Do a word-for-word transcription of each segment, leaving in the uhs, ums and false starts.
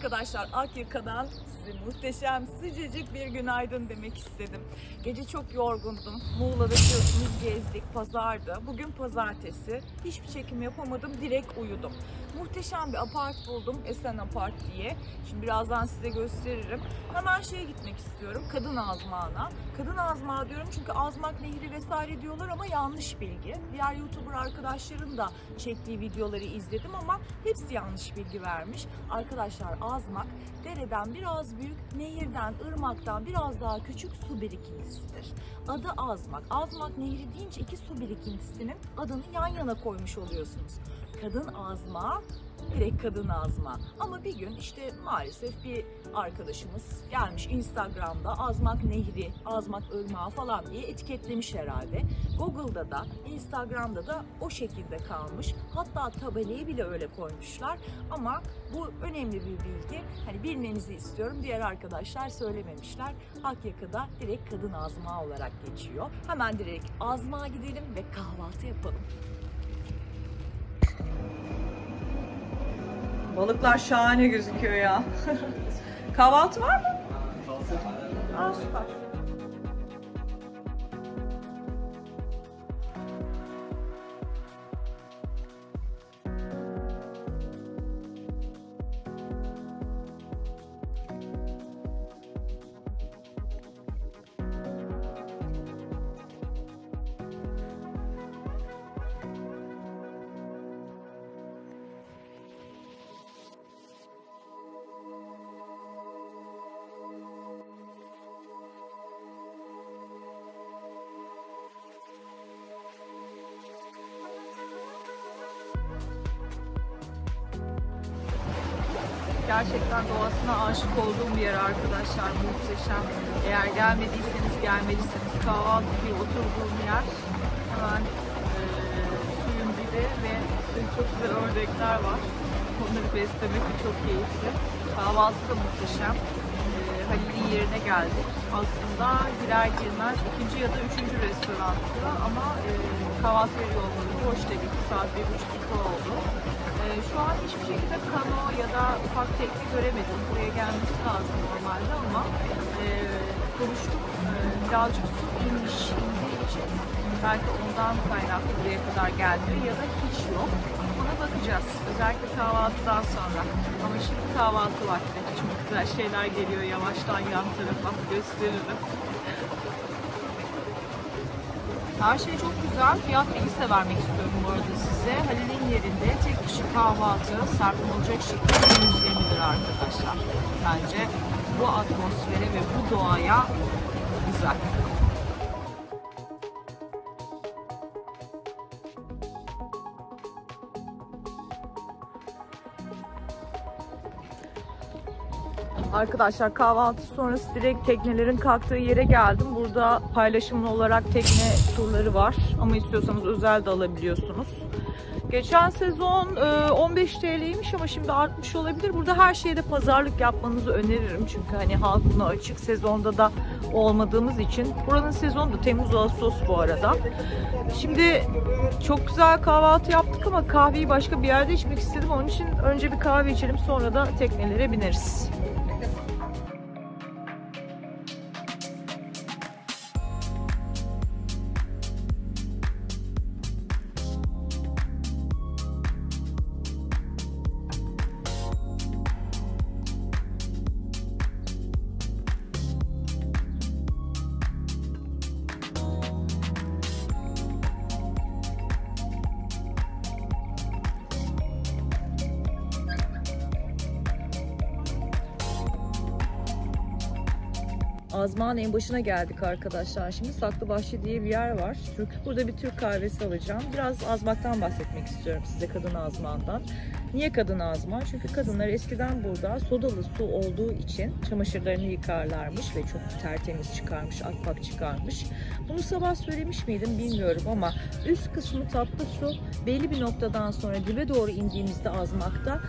Arkadaşlar, Akyaka'dan size muhteşem sıcacık bir günaydın demek istedim. Gece çok yorgundum. Muğla'da biliyorsunuz gezdik, pazardı. Bugün pazartesi. Hiçbir çekim yapamadım, direkt uyudum. Muhteşem bir apart buldum, Esen Apart diye. Şimdi birazdan size gösteririm. Hemen şeye gitmek istiyorum, Kadın Azmağı'na. Kadın Azmağı diyorum çünkü Azmak Nehri vesaire diyorlar ama yanlış bilgi. Diğer YouTuber arkadaşların da çektiği videoları izledim ama hepsi yanlış bilgi vermiş. Arkadaşlar, Azmak dereden biraz büyük, nehirden, ırmaktan biraz daha küçük su birikintisidir. Adı Azmak. Azmak Nehri deyince iki su birikintisinin adını yan yana koymuş oluyorsunuz. Kadın Azmağı, direkt Kadın Azmağı. Ama bir gün işte maalesef bir arkadaşımız gelmiş Instagram'da Azmak Nehri, Azmak Irmağı falan diye etiketlemiş herhalde. Google'da da, Instagram'da da o şekilde kalmış. Hatta tabelayı bile öyle koymuşlar. Ama bu önemli bir bilgi. Hani bilmenizi istiyorum. Diğer arkadaşlar söylememişler. Akyaka'da direkt Kadın Azmağı olarak geçiyor. Hemen direkt Azmağa gidelim ve kahvaltı yapalım. Balıklar şahane gözüküyor ya. Kahvaltı var mı? Aa, süper. Gerçekten doğasına aşık olduğum bir yer arkadaşlar, muhteşem. Eğer gelmediyseniz gelmelisiniz. Kahvaltı bir oturduğum yer. Hemen e, suyun dibi ve çok güzel ördekler var. Onları beslemek de çok keyifli. Kahvaltı da muhteşem. E, Halil'in yerine geldik. Aslında girer girmez ikinci ya da üçüncü restorandı ama e, kahvaltı yeri olmadı. Hoş dedik. Saat bir buçuk iki oldu. Şu an hiçbir şekilde kano ya da ufak tekne göremedim. Buraya gelmesi lazım normalde ama e, konuştuk. E, birazcık su inmiş, indiği için belki ondan kaynaklı buraya kadar gelmiyor ya da hiç yok. Ona bakacağız. Özellikle kahvaltıdan sonra. Ama şimdi kahvaltı vakti. Çok güzel şeyler geliyor yavaştan yan tarafa. Gösteririm. Her şey çok güzel. Fiyat bilgisi de vermek istiyorum bu arada size. Halil'in yerinde tek kişi kahvaltı serpim olacak şekilde yüz yirmi lira arkadaşlar. Bence bu atmosfere ve bu doğaya güzel. Arkadaşlar, kahvaltı sonrası direkt teknelerin kalktığı yere geldim. Burada paylaşımlı olarak tekne turları var. Ama istiyorsanız özel de alabiliyorsunuz. Geçen sezon on beş T L'ymiş ama şimdi artmış olabilir. Burada her şeyde pazarlık yapmanızı öneririm. Çünkü hani halk buna açık, sezonda da olmadığımız için. Buranın sezonu da Temmuz-Ağustos bu arada. Şimdi çok güzel kahvaltı yaptık ama kahveyi başka bir yerde içmek istedim. Onun için önce bir kahve içelim, sonra da teknelere bineriz. Azmağın en başına geldik arkadaşlar. Şimdi Saklıbahçe diye bir yer var. Türk. Burada bir Türk kahvesi alacağım. Biraz Azmak'tan bahsetmek istiyorum size, Kadın Azmağı'ndan. Niye Kadın Azmağı? Çünkü kadınlar eskiden burada sodalı su olduğu için çamaşırlarını yıkarlarmış ve çok tertemiz çıkarmış, akpak çıkarmış. Bunu sabah söylemiş miydim bilmiyorum ama üst kısmı tatlı su, belli bir noktadan sonra dibe doğru indiğimizde Azmak'ta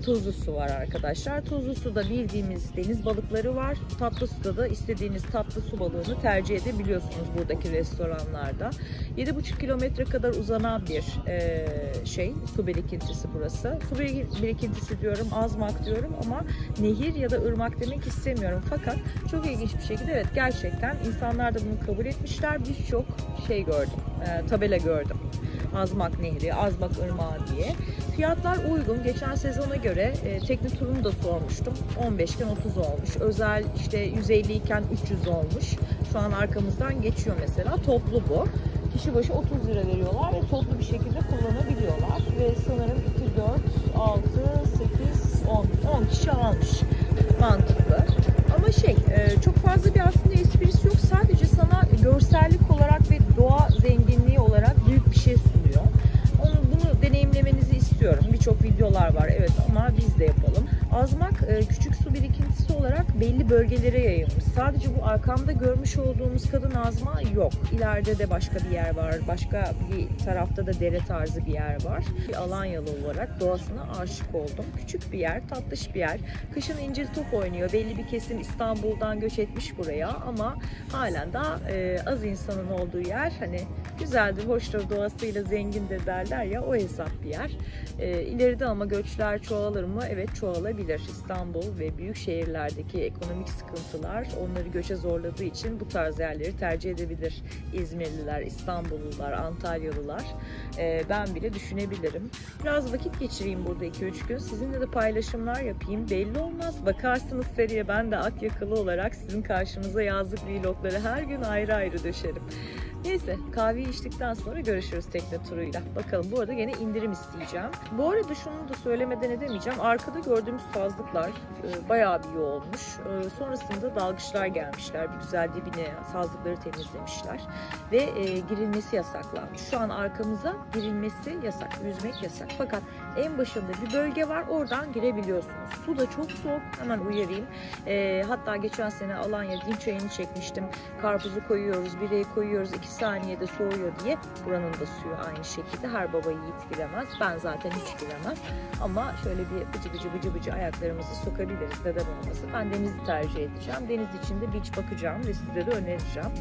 tuzlu su var arkadaşlar. Tuzlu suda bildiğimiz deniz balıkları var. Tatlı suda da istediğiniz tatlı su balığını tercih edebiliyorsunuz buradaki restoranlarda. yedi buçuk kilometre kadar uzanan bir e, şey, su birikintisi burası. Su birikintisi diyorum, azmak diyorum ama nehir ya da ırmak demek istemiyorum. Fakat çok ilginç bir şekilde evet gerçekten insanlar da bunu kabul etmişler. Birçok şey gördüm, e, tabela gördüm. Azmak Nehri, Azmak Irmağı diye. Fiyatlar uygun. Geçen sezona göre e, tekne turunu da sormuştum. on beş iken otuz olmuş. Özel işte yüz elli iken üç yüz olmuş. Şu an arkamızdan geçiyor mesela. Toplu bu. Kişi başı otuz lira veriyorlar ve toplu bir şekilde kullanabiliyorlar. Ve sanırım iki, dört, altı, sekiz, on, on kişi almış. Mantıklı. Ama şey, e, çok fazla bir aslında esprisi yok. Sadece sana görsellik olarak ve doğa zenginliği olarak büyük bir şey sunuyor. Onu, bunu deneyimlemenizi istiyorum. Birçok videolar var evet ama biz de yapalım. Azmak küçük su birikintisi olarak belli bölgelere yayılmış. Sadece bu arkamda görmüş olduğumuz kadın azma yok. İleride de başka bir yer var. Başka bir tarafta da dere tarzı bir yer var. Bir Alanyalı olarak doğasına aşık oldum. Küçük bir yer, tatlış bir yer. Kışın incir top oynuyor. Belli bir kesim İstanbul'dan göç etmiş buraya ama halen daha e, az insanın olduğu yer. Hani güzeldir, hoştur, doğasıyla zengin de derler ya, o hesap bir yer. E, ileride ama göçler çoğalır mı? Evet, çoğalabilir. İstanbul ve büyük şehirlerdeki ekonomik sıkıntılar onları göçe zorladığı için bu tarz yerleri tercih edebilir. İzmirliler, İstanbullular, Antalyalılar. E, ben bile düşünebilirim. Biraz vakit geçireyim burada iki üç gün. Sizinle de paylaşımlar yapayım. Belli olmaz. Bakarsınız seriye ben de Akyakalı olarak sizin karşınıza yazlık vlogları her gün ayrı ayrı döşerim. Neyse, kahveyi içtikten sonra görüşürüz tekne turuyla. Bakalım, bu arada yine indirim isteyeceğim. Bu arada şunu da söylemeden edemeyeceğim. Arkada gördüğümüz sazlıklar e, bayağı bir yoğunmuş. E, sonrasında dalgıçlar gelmişler. Bir güzel dibine sazlıkları temizlemişler. Ve e, girilmesi yasaklanmış. Şu an arkamıza girilmesi yasak. Yüzmek yasak. Fakat en başında bir bölge var. Oradan girebiliyorsunuz. Su da çok soğuk. Hemen uyarayım. E, hatta geçen sene Alanya Dinçay'ını çekmiştim. Karpuzu koyuyoruz, bireyi koyuyoruz. iki saniyede soğuyor diye. Buranın da suyu aynı şekilde. Her baba yiğit giremez. Ben zaten hiç giremem. Ama şöyle bir bıcı bıcı bıcı bıcı ayaklarımızı sokabiliriz. Neden olmasın? Ben denizi tercih edeceğim. Deniz içinde beach bakacağım ve size de önereceğim.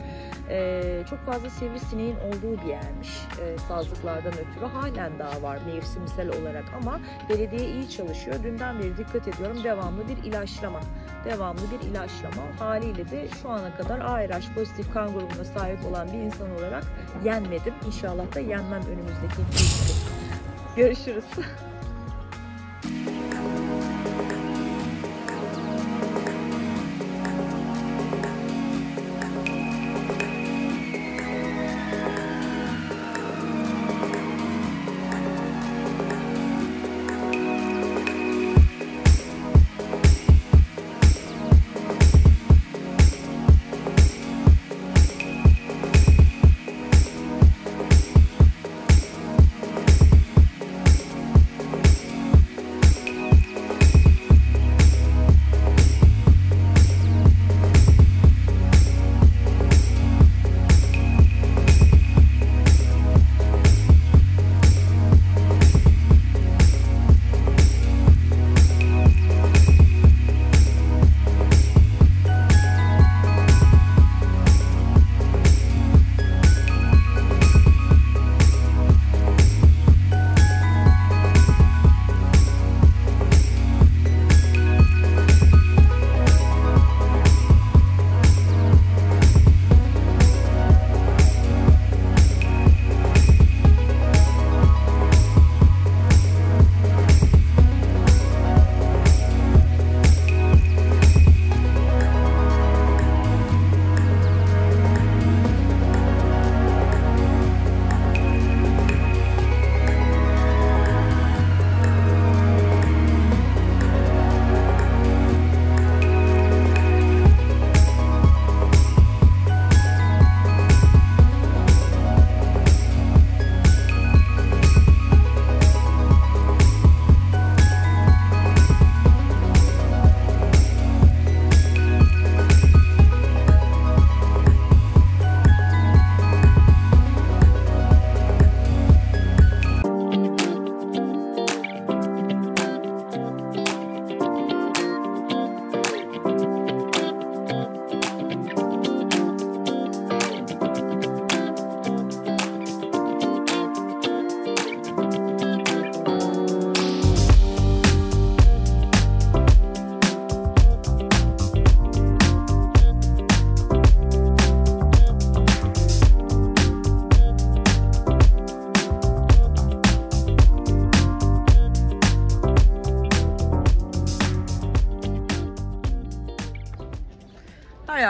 Ee, çok fazla sivrisineğin olduğu bir yermiş. Ee, sazlıklardan ötürü. Halen daha var mevsimsel olarak ama belediye iyi çalışıyor. Dünden beri dikkat ediyorum. Devamlı bir ilaçlama. Devamlı bir ilaçlama. Haliyle de şu ana kadar A R H pozitif kan grubuna sahip olan bir insan olarak yenmedim. İnşallah da yenmem önümüzdeki iki gün. Görüşürüz.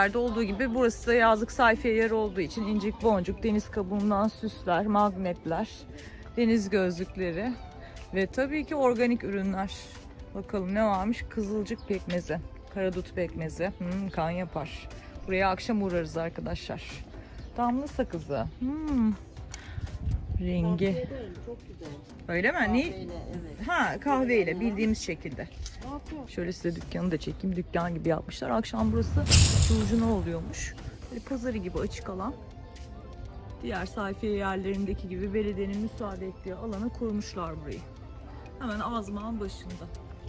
yerde olduğu gibi burası da yazlık sayfiye yer olduğu için incik boncuk, deniz kabuğundan süsler, magnetler, deniz gözlükleri ve tabii ki organik ürünler. Bakalım ne varmış? Kızılcık pekmezi, karadut pekmezi. Hmm, kan yapar. Buraya akşam uğrarız arkadaşlar. Damla sakızı. Hmm. Rengi. Çok güzel. Öyle mi? Kahveyle, Ne? evet. Ha, kahveyle bildiğimiz şekilde. Şöyle size dükkanı da çekeyim. Dükkan gibi yapmışlar. Akşam burası ucuna oluyormuş. Böyle pazarı gibi açık alan. Diğer sayfiye yerlerindeki gibi belediyenin müsaade ettiği alana kurmuşlar burayı. Hemen Azmağın başında.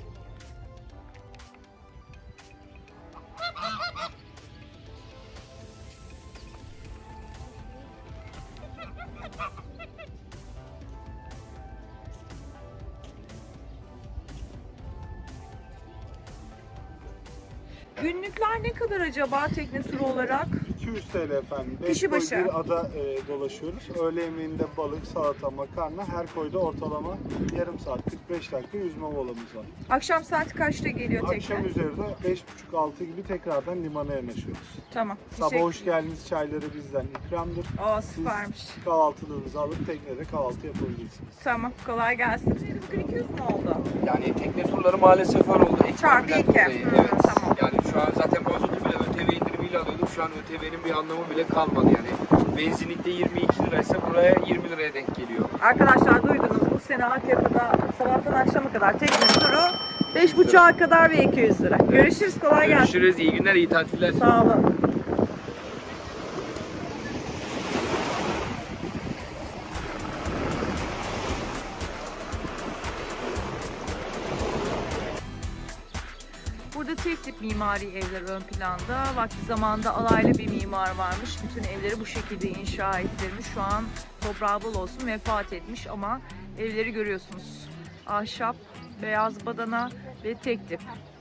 Günlükler ne kadar acaba tekne turu olarak? iki yüz TL efendim. beş Kişi koy başı. bir ada e, dolaşıyoruz. Öğle yemeğinde balık, salata, makarna. Her koyda ortalama yarım saat, kırk beş dakika yüzme molamız var. Akşam saat kaçta geliyor tekne? Akşam üzeri de beş buçuk altı gibi tekrardan limana yanaşıyoruz. Tamam. Sabah hoş geldiniz çayları bizden ikramdır. Aa, süpermiş. Siz kahvaltılığınızı alıp teknede kahvaltı yapabilirsiniz. Tamam, kolay gelsin. Bugün iki yüz mü oldu? Yani tekne turları maalesef var oldu. Çarpı Ekonomiden iki. dolayı, Hı, Evet. tamam. Yani şu an zaten mazotu bile ÖTV indirimiyle alıyorduk. Şu an ÖTV'nin bir anlamı bile kalmadı yani. Benzinlikte yirmi iki liraysa buraya yirmi liraya denk geliyor. Arkadaşlar duydunuz, bu sene Akyaka'da sabahtan akşama kadar tekne turu beş buçuğa kadar ve iki yüz lira. Görüşürüz, kolay gelsin. Görüşürüz. İyi günler, iyi tatiller. Sağ olun. Burada tek tip mimari evler ön planda. Vakti zamanında alaylı bir mimar varmış. Bütün evleri bu şekilde inşa ettirmiş. Şu an toprağı bol olsun, vefat etmiş ama evleri görüyorsunuz. Ahşap, beyaz badana ve tek tip.